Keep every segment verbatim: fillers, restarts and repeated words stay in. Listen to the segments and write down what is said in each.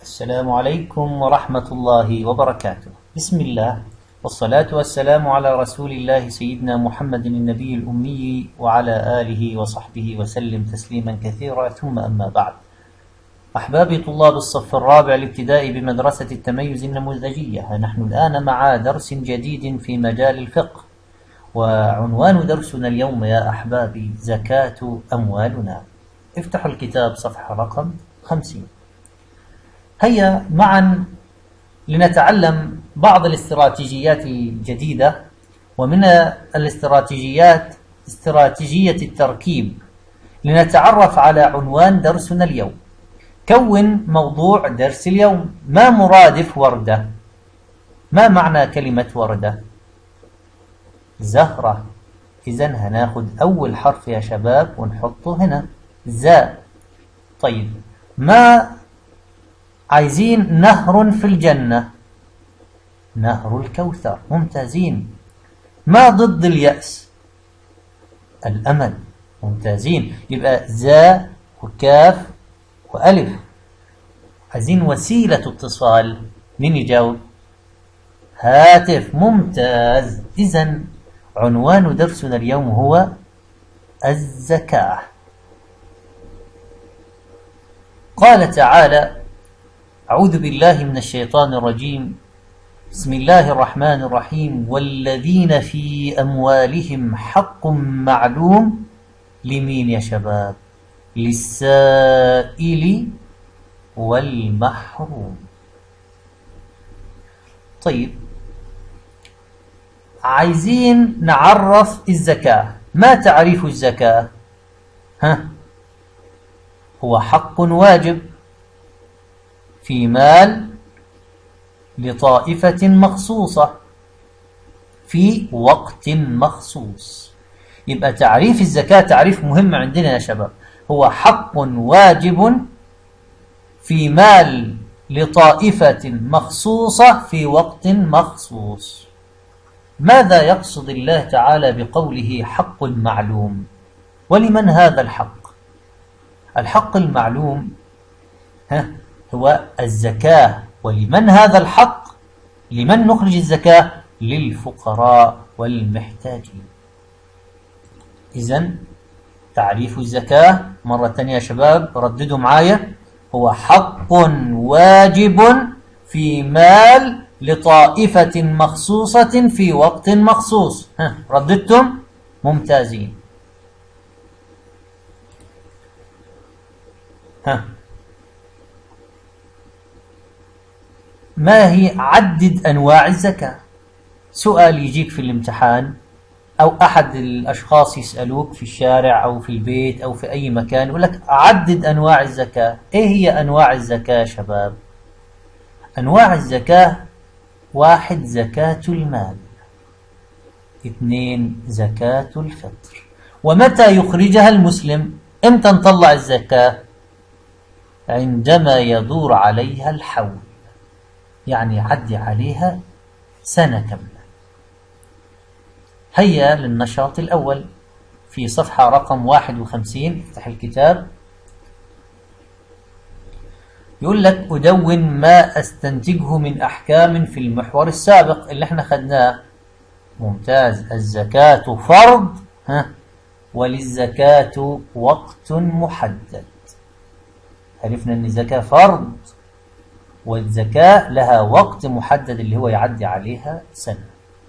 السلام عليكم ورحمة الله وبركاته. بسم الله والصلاة والسلام على رسول الله سيدنا محمد النبي الأمي وعلى آله وصحبه وسلم تسليما كثيرا، ثم أما بعد. أحبابي طلاب الصف الرابع الابتدائي بمدرسة التميز النموذجية، نحن الآن مع درس جديد في مجال الفقه، وعنوان درسنا اليوم يا أحبابي زكاة أموالنا. افتحوا الكتاب صفحة رقم خمسين. هيا معا لنتعلم بعض الاستراتيجيات الجديدة، ومن الاستراتيجيات استراتيجية التركيب. لنتعرف على عنوان درسنا اليوم. كون موضوع درس اليوم. ما مرادف وردة؟ ما معنى كلمة وردة؟ زهرة. إذن هناخد أول حرف يا شباب ونحطه هنا زاء. طيب، ما عايزين نهر في الجنة؟ نهر الكوثر. ممتازين. ما ضد اليأس؟ الأمل. ممتازين. يبقى زاء وكاف وألف. عايزين وسيلة اتصال. مين يجاوب؟ هاتف. ممتاز. إذن عنوان درسنا اليوم هو الزكاة. قال تعالى: أعوذ بالله من الشيطان الرجيم، بسم الله الرحمن الرحيم: والذين في أموالهم حق معلوم. لمين يا شباب؟ للسائل والمحروم. طيب، عايزين نعرف الزكاة. ما تعريف الزكاة؟ ها؟ هو حق واجب في مال لطائفة مخصوصة في وقت مخصوص. يبقى تعريف الزكاة تعريف مهم عندنا يا شباب. هو حق واجب في مال لطائفة مخصوصة في وقت مخصوص. ماذا يقصد الله تعالى بقوله حق معلوم؟ ولمن هذا الحق؟ الحق المعلوم ها هو الزكاة. ولمن هذا الحق؟ لمن نخرج الزكاة؟ للفقراء والمحتاجين. إذن تعريف الزكاة مرة ثانية يا شباب، رددوا معايا: هو حق واجب في مال لطائفة مخصوصة في وقت مخصوص. ها، رددتم؟ ممتازين. ها، ما هي؟ عدد أنواع الزكاة. سؤال يجيك في الامتحان، أو أحد الأشخاص يسألوك في الشارع أو في البيت أو في أي مكان، يقول لك عدد أنواع الزكاة. إيه هي أنواع الزكاة يا شباب؟ أنواع الزكاة: واحد، زكاة المال. اثنين، زكاة الفطر. ومتى يخرجها المسلم؟ إمتى نطلع الزكاة؟ عندما يدور عليها الحول، يعني يعدي عليها سنة كاملة. هيا للنشاط الأول في صفحة رقم واحد وخمسين. افتح الكتاب. يقول لك: أدون ما أستنتجه من أحكام في المحور السابق اللي احنا خدناه. ممتاز. الزكاة فرض، ها، وللزكاة وقت محدد. عرفنا أن الزكاة فرض والزكاة لها وقت محدد اللي هو يعدي عليها سنة.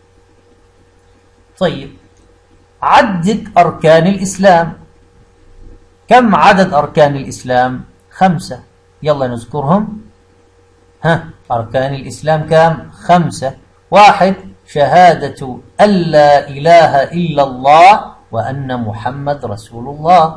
طيب، عدد أركان الإسلام. كم عدد أركان الإسلام؟ خمسة. يلا نذكرهم. ها، أركان الإسلام كم؟ خمسة. واحد، شهادة أن لا إله إلا الله وأن محمد رسول الله.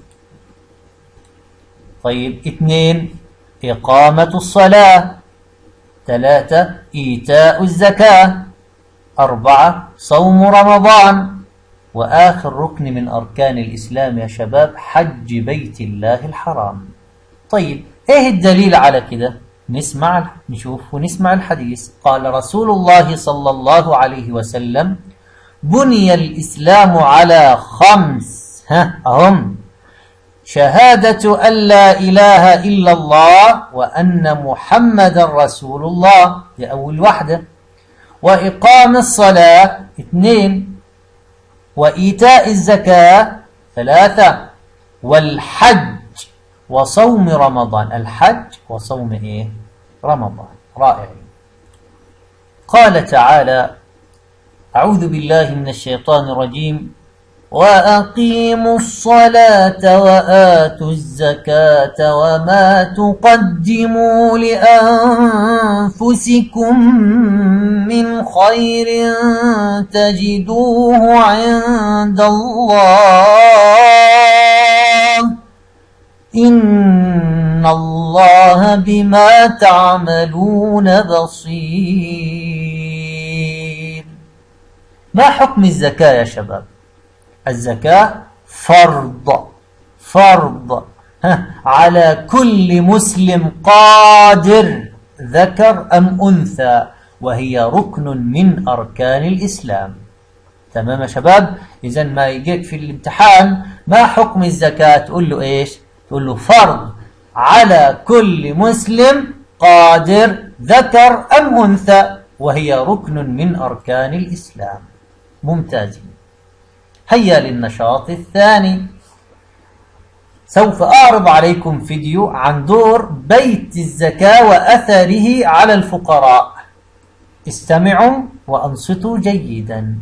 طيب، اثنين، إقامة الصلاة. ثلاثة، إيتاء الزكاة. أربعة، صوم رمضان. وآخر ركن من أركان الإسلام يا شباب حج بيت الله الحرام. طيب، إيه الدليل على كده؟ نسمع نشوف ونسمع الحديث. قال رسول الله صلى الله عليه وسلم: بني الإسلام على خمس، ها أهم: شهادة أن لا إله إلا الله وأن محمد رسول الله، دي أول واحدة. وإقام الصلاة، اثنين. وإيتاء الزكاة، ثلاثة. والحج وصوم رمضان، الحج وصوم إيه؟ رمضان. رائع. قال تعالى: أعوذ بالله من الشيطان الرجيم: وأقيموا الصلاة وآتوا الزكاة وما تقدموا لأنفسكم من خير تجدوه عند الله إن الله بما تعملون بصير. ما حكم الزكاة يا شباب؟ الزكاة فرض فرض على كل مسلم قادر ذكر أم أنثى، وهي ركن من أركان الإسلام. تمام يا شباب؟ إذن ما يجيك في الامتحان ما حكم الزكاة، تقول له إيش؟ تقول له فرض على كل مسلم قادر ذكر أم أنثى، وهي ركن من أركان الإسلام. ممتازين. هيا للنشاط الثاني. سوف أعرض عليكم فيديو عن دور بيت الزكاة وأثره على الفقراء. استمعوا وأنصتوا جيدا.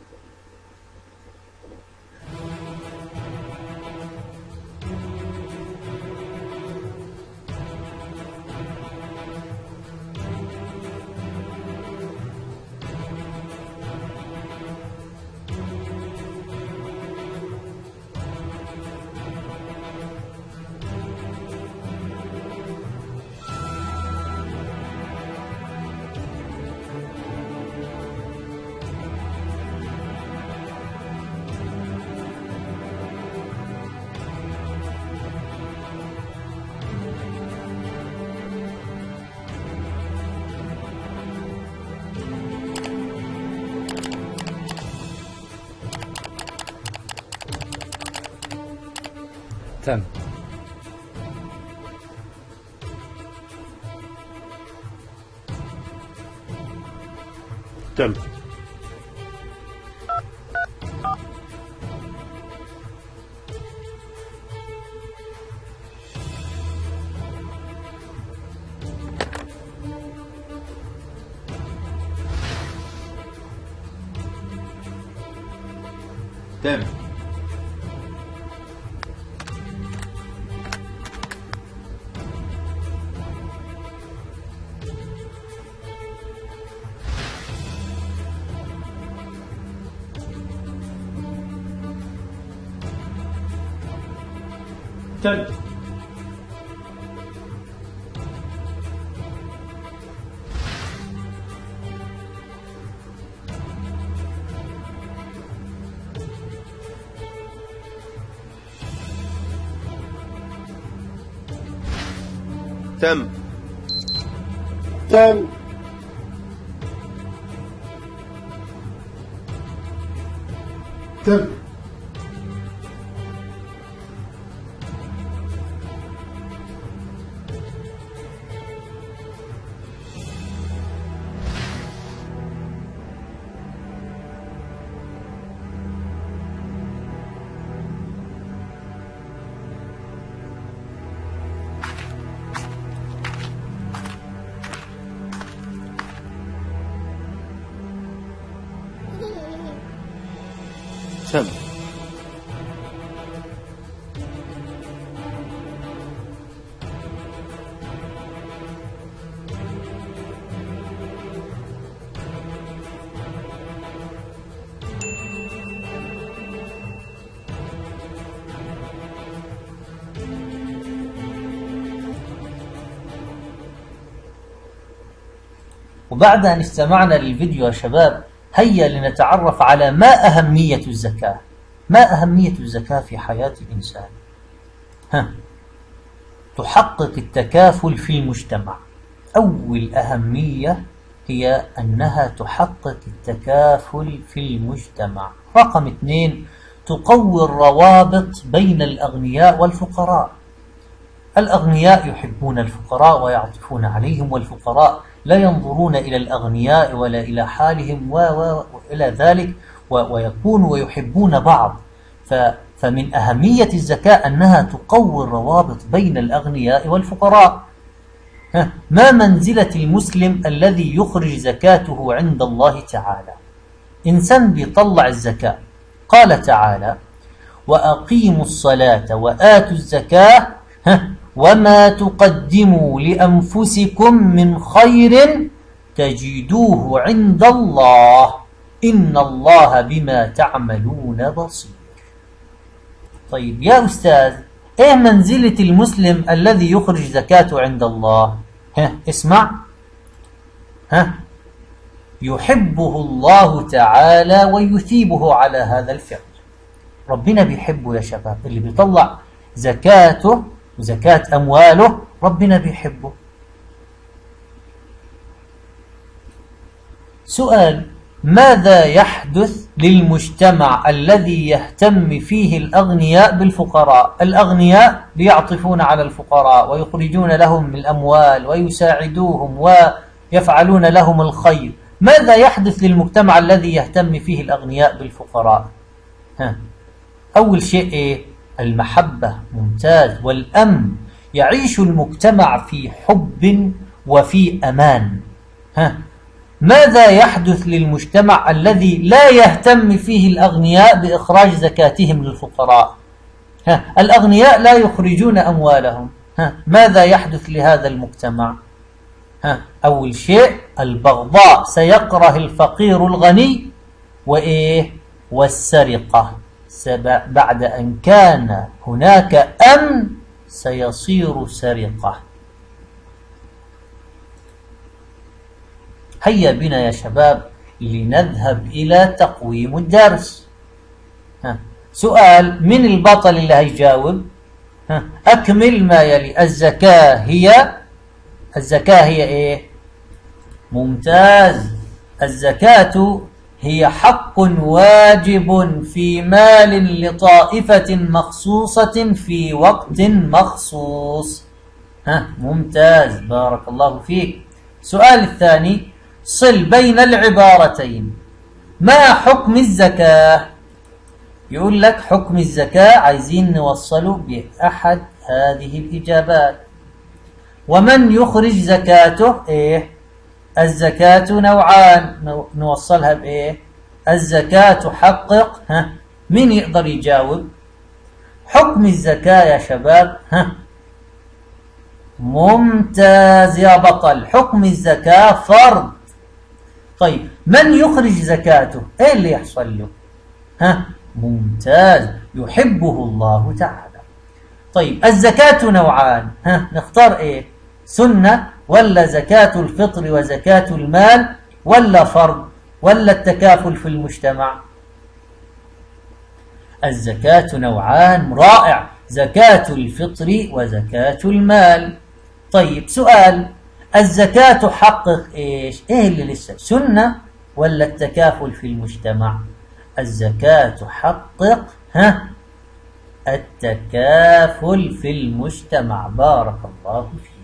تم. تم. تم. تم. تم. تم. تم. تم. وبعد أن استمعنا للفيديو يا شباب، هيا لنتعرف على ما أهمية الزكاة. ما أهمية الزكاة في حياة الإنسان؟ ها. تحقق التكافل في المجتمع. أول أهمية هي أنها تحقق التكافل في المجتمع. رقم اثنين، تقوي الروابط بين الأغنياء والفقراء. الأغنياء يحبون الفقراء ويعطفون عليهم، والفقراء لا ينظرون إلى الأغنياء ولا إلى حالهم وإلى ذلك، ويكونوا ويحبون بعض. فمن أهمية الزكاة أنها تقوي الروابط بين الأغنياء والفقراء. ما منزلة المسلم الذي يخرج زكاته عند الله تعالى؟ إنسان بيطلع الزكاة، قال تعالى: وأقيموا الصلاة وآتوا الزكاة وما تقدموا لأنفسكم من خير تجدوه عند الله إن الله بما تعملون بصير. طيب يا أستاذ، إيه منزلة المسلم الذي يخرج زكاته عند الله؟ ها اسمع، ها يحبه الله تعالى ويثيبه على هذا الفعل. ربنا بيحبه يا شباب، اللي بيطلع زكاته وزكاة أمواله ربنا بيحبه. سؤال: ماذا يحدث للمجتمع الذي يهتم فيه الأغنياء بالفقراء؟ الأغنياء بيعطفون على الفقراء ويخرجون لهم من الأموال ويساعدوهم ويفعلون لهم الخير. ماذا يحدث للمجتمع الذي يهتم فيه الأغنياء بالفقراء؟ ها. أول شيء إيه؟ المحبة، ممتاز، والأمن. يعيش المجتمع في حب وفي أمان. ها. ماذا يحدث للمجتمع الذي لا يهتم فيه الأغنياء بإخراج زكاتهم للفقراء؟ ها. الأغنياء لا يخرجون أموالهم. ها. ماذا يحدث لهذا المجتمع؟ ها. أول شيء البغضاء، سيكره الفقير الغني، وإيه؟ والسرقة، بعد أن كان هناك أمن سيصير سرقة. هيا بنا يا شباب لنذهب إلى تقويم الدرس. ها. سؤال: من البطل اللي هيجاوب؟ ها. أكمل ما يلي. الزكاة هي الزكاة هي إيه؟ ممتاز. الزكاة هي حق واجب في مال لطائفة مخصوصة في وقت مخصوص. ها. ممتاز، بارك الله فيك. السؤال الثاني: صل بين العبارتين. ما حكم الزكاة؟ يقول لك حكم الزكاة، عايزين نوصله بأحد هذه الإجابات. ومن يخرج زكاته؟ إيه؟ الزكاة نوعان، نوصلها بإيه؟ الزكاة حقق. ها. مين يقدر يجاوب؟ حكم الزكاة يا شباب. ها. ممتاز يا بطل، حكم الزكاة فرض. طيب من يخرج زكاته؟ ايه اللي يحصل له؟ ها. ممتاز، يحبه الله تعالى. طيب الزكاة نوعان، ها نختار ايه؟ سنة ولا زكاة الفطر وزكاة المال ولا فرض ولا التكافل في المجتمع؟ الزكاة نوعان، رائع، زكاة الفطر وزكاة المال. طيب سؤال: الزكاة تحقق ايش؟ ايه اللي لسه؟ سنة ولا التكافل في المجتمع؟ الزكاة تحقق ها التكافل في المجتمع. بارك الله فيك.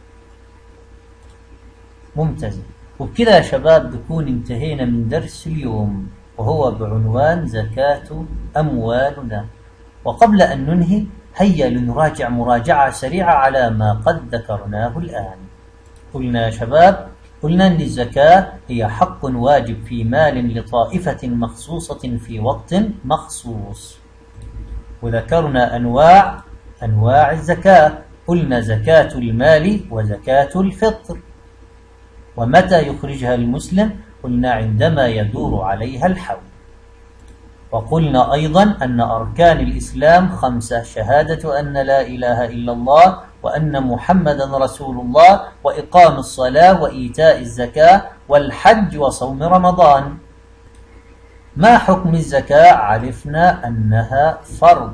ممتاز. وبكذا يا شباب بكون انتهينا من درس اليوم، وهو بعنوان زكاة أموالنا. وقبل أن ننهي هيا لنراجع مراجعة سريعة على ما قد ذكرناه الآن. قلنا يا شباب، قلنا أن الزكاة هي حق واجب في مال لطائفة مخصوصة في وقت مخصوص. وذكرنا أنواع أنواع الزكاة، قلنا زكاة المال وزكاة الفطر. ومتى يخرجها المسلم؟ قلنا عندما يدور عليها الحول. وقلنا أيضا أن أركان الإسلام خمسة: شهادة أن لا إله إلا الله وأن محمدا رسول الله، وإقام الصلاة وإيتاء الزكاة والحج وصوم رمضان. ما حكم الزكاة؟ عرفنا أنها فرض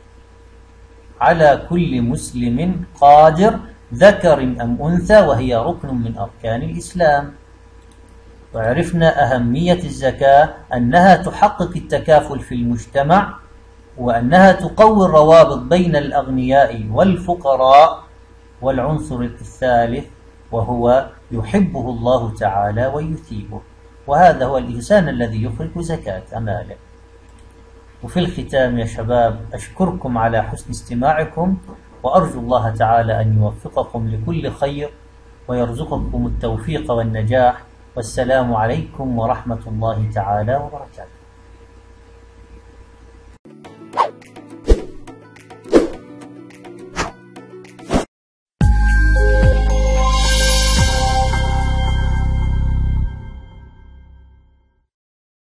على كل مسلم قادر ذكر أم أنثى، وهي ركن من أركان الإسلام. وعرفنا أهمية الزكاة، أنها تحقق التكافل في المجتمع، وأنها تقوي الروابط بين الأغنياء والفقراء. والعنصر الثالث وهو يحبه الله تعالى ويثيبه، وهذا هو الإنسان الذي يخرج زكاة أماله. وفي الختام يا شباب أشكركم على حسن استماعكم، وأرجو الله تعالى أن يوفقكم لكل خير ويرزقكم التوفيق والنجاح. والسلام عليكم ورحمة الله تعالى وبركاته.